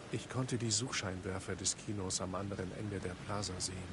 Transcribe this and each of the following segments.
Ich konnte die Suchscheinwerfer des Kinos am anderen Ende der Plaza sehen.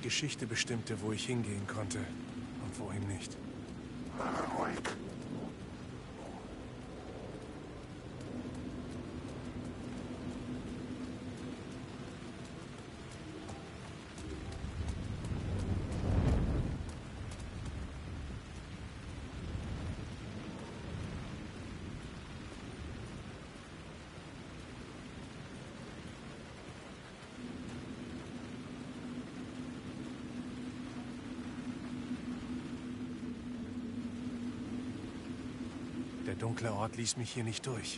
Geschichte bestimmte, wo ich hingehen konnte und wohin nicht. Ruhig. Der dunkle Ort ließ mich hier nicht durch.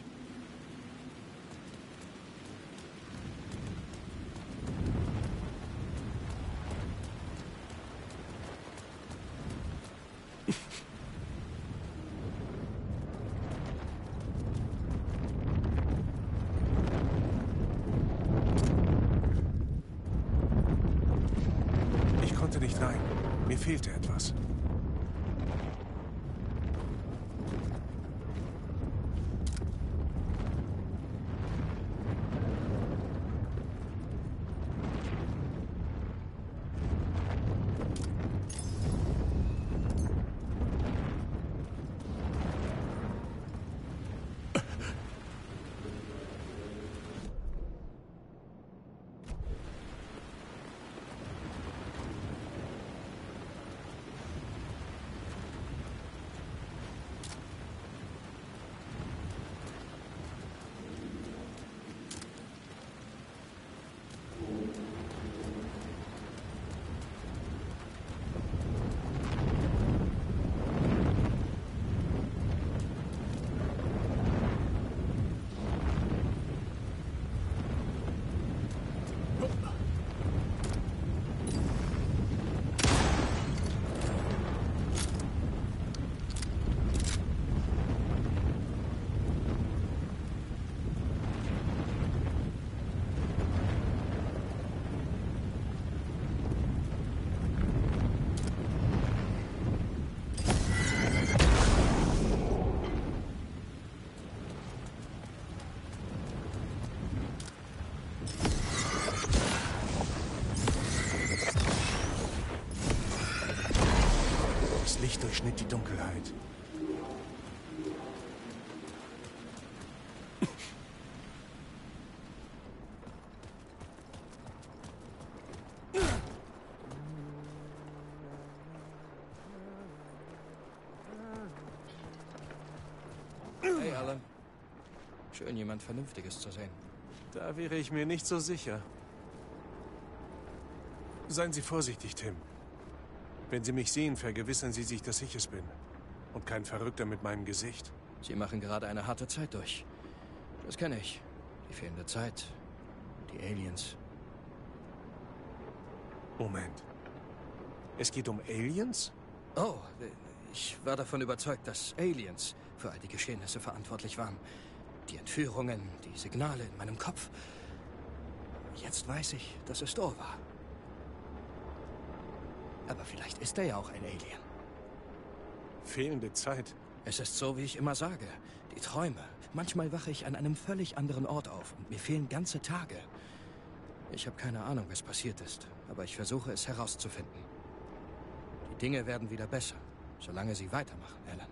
Ich konnte nicht rein. Mir fehlte etwas. Das Licht durchschnitt die Dunkelheit. Hey, Alan. Schön, jemand Vernünftiges zu sehen. Da wäre ich mir nicht so sicher. Seien Sie vorsichtig, Tim. Wenn Sie mich sehen, vergewissern Sie sich, dass ich es bin. Und kein Verrückter mit meinem Gesicht. Sie machen gerade eine harte Zeit durch. Das kenne ich. Die fehlende Zeit. Die Aliens. Moment. Es geht um Aliens? Oh, ich war davon überzeugt, dass Aliens für all die Geschehnisse verantwortlich waren. Die Entführungen, die Signale in meinem Kopf. Jetzt weiß ich, dass es Dor war. Aber vielleicht ist er ja auch ein Alien. Fehlende Zeit. Es ist so, wie ich immer sage. Die Träume. Manchmal wache ich an einem völlig anderen Ort auf und mir fehlen ganze Tage. Ich habe keine Ahnung, was passiert ist, aber ich versuche es herauszufinden. Die Dinge werden wieder besser, solange sie weitermachen, Alan.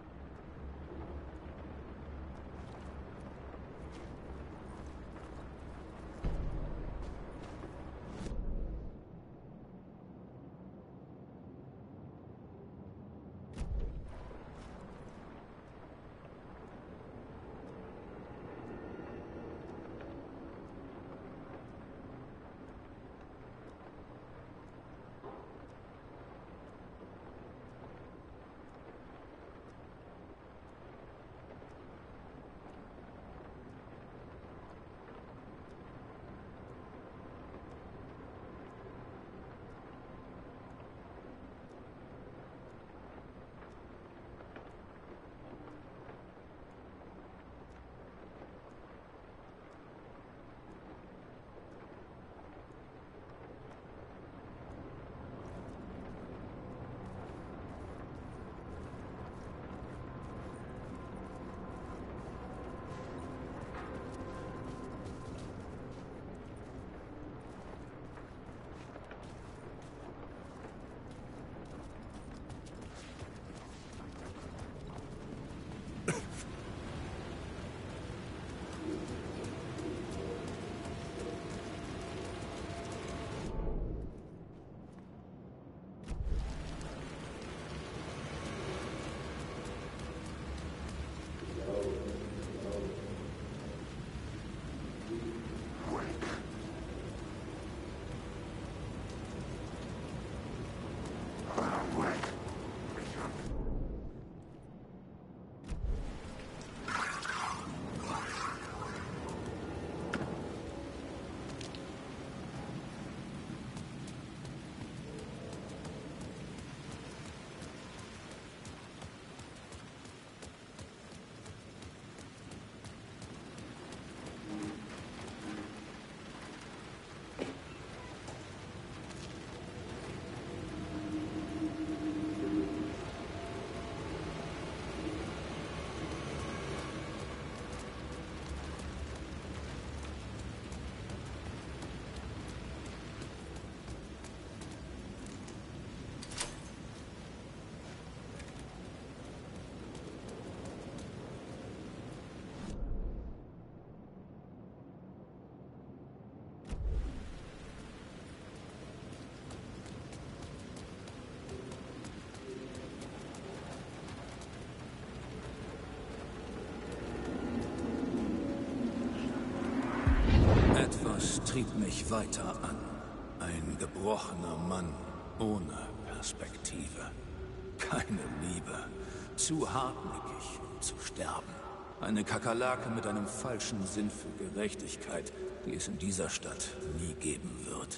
trieb mich weiter an. Ein gebrochener Mann ohne Perspektive. Keine Liebe. Zu hartnäckig, um zu sterben. Eine Kakerlake mit einem falschen Sinn für Gerechtigkeit, die es in dieser Stadt nie geben wird.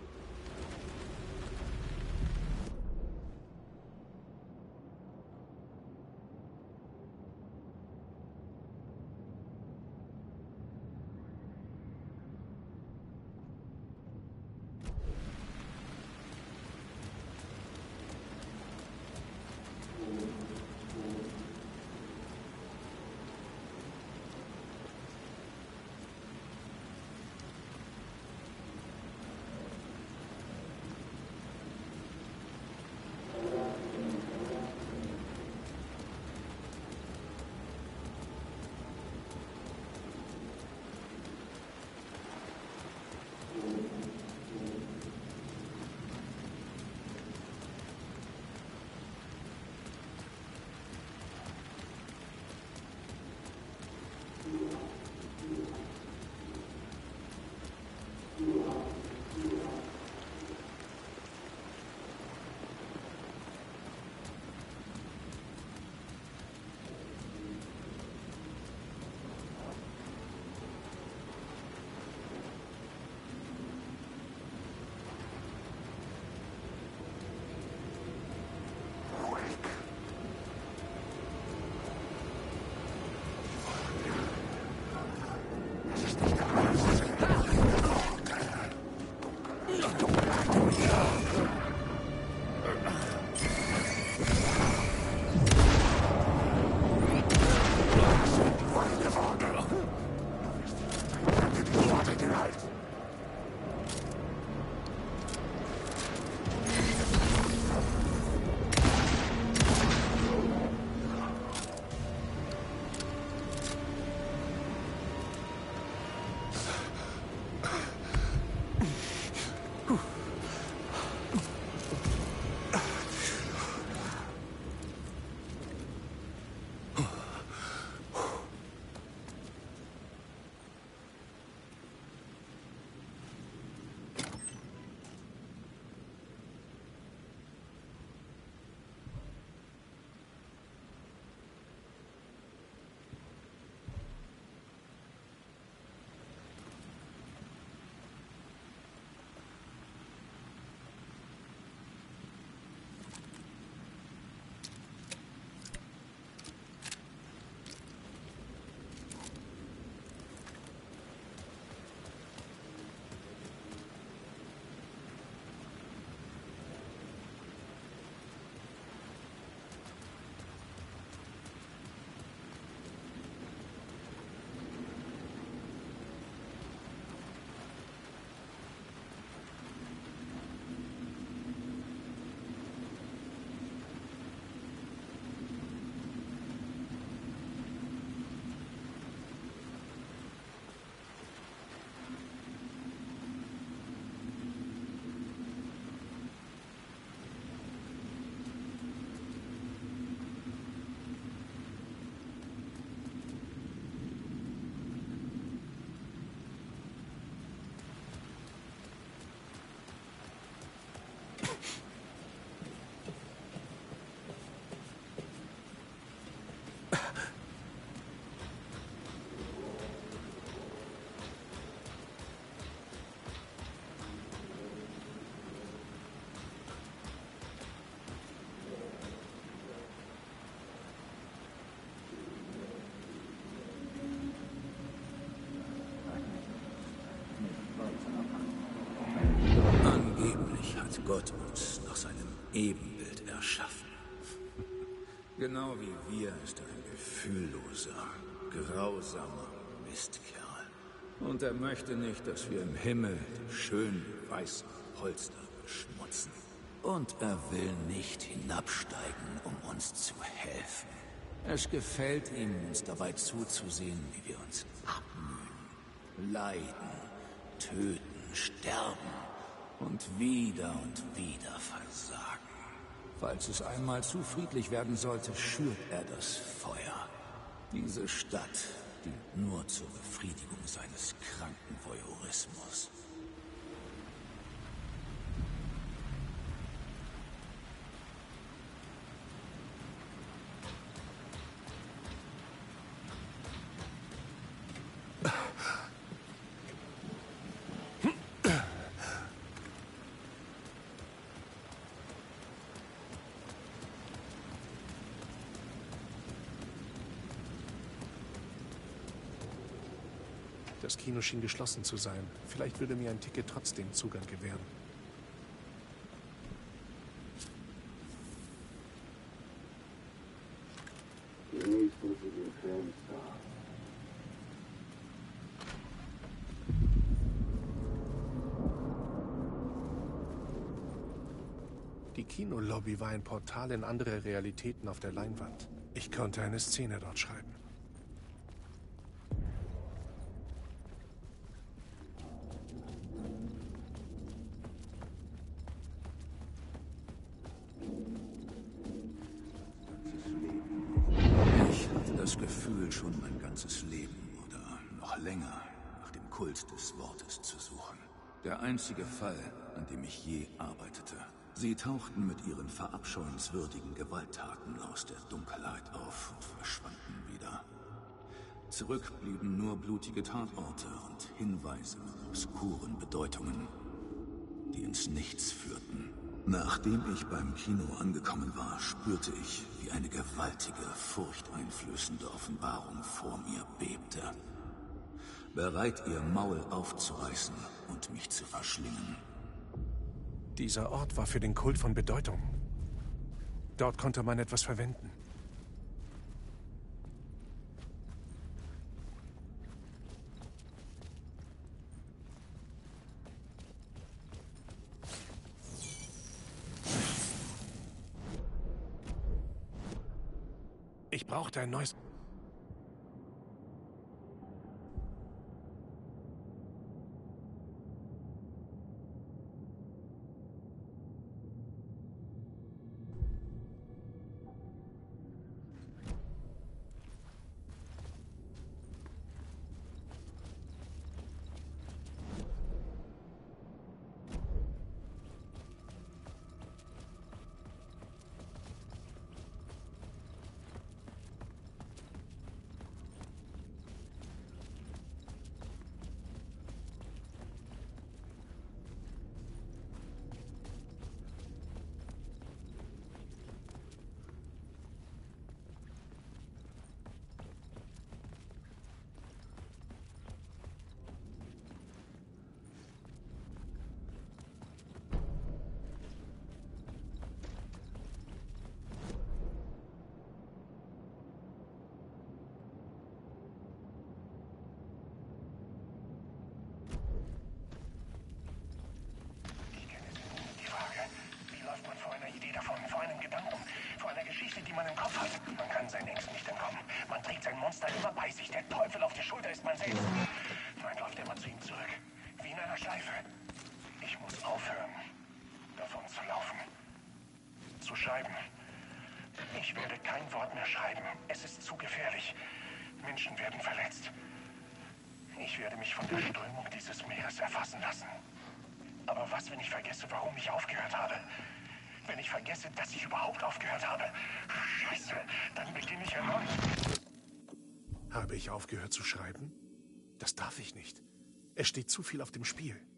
Gott uns nach seinem Ebenbild erschaffen. Genau wie wir ist er ein gefühlloser, grausamer Mistkerl. Und er möchte nicht, dass wir im Himmel die schönen weißen Polster beschmutzen. Und er will nicht hinabsteigen, um uns zu helfen. Es gefällt ihm, uns dabei zuzusehen, wie wir uns abmühen, leiden, töten, sterben. Und wieder versagen. Falls es einmal zu friedlich werden sollte, schürt er das Feuer. Diese Stadt dient nur zur Befriedigung seines kranken Voyeurismus. Das Kino schien geschlossen zu sein. Vielleicht würde mir ein Ticket trotzdem Zugang gewähren. Die Kinolobby war ein Portal in andere Realitäten auf der Leinwand. Ich konnte eine Szene dort schreiben. Ich hatte das Gefühl, schon mein ganzes Leben oder noch länger nach dem Kult des Wortes zu suchen. Der einzige Fall, an dem ich je arbeitete. Sie tauchten mit ihren verabscheuenswürdigen Gewalttaten aus der Dunkelheit auf und verschwanden wieder. Zurück blieben nur blutige Tatorte und Hinweise mit obskuren Bedeutungen, die ins Nichts führten. Nachdem ich beim Kino angekommen war, spürte ich, wie eine gewaltige, furchteinflößende Offenbarung vor mir bebte. Bereit, ihr Maul aufzureißen und mich zu verschlingen. Dieser Ort war für den Kult von Bedeutung. Dort konnte man etwas verwenden. Ich brauchte ein neues... man im Kopf hat. Man kann seinen Ängsten nicht entkommen. Man trägt sein Monster immer bei sich. Der Teufel auf der Schulter ist man selbst. Man läuft immer zu ihm zurück. Wie in einer Schleife. Ich muss aufhören, davon zu laufen. Zu schreiben. Ich werde kein Wort mehr schreiben. Es ist zu gefährlich. Menschen werden verletzt. Ich werde mich von der Strömung dieses Meeres erfassen lassen. Aber was, wenn ich vergesse, warum ich aufgehört habe? Wenn ich vergesse, dass ich überhaupt aufgehört habe? Scheiße, dann beginne ich erneut. Habe ich aufgehört zu schreiben? Das darf ich nicht. Es steht zu viel auf dem Spiel.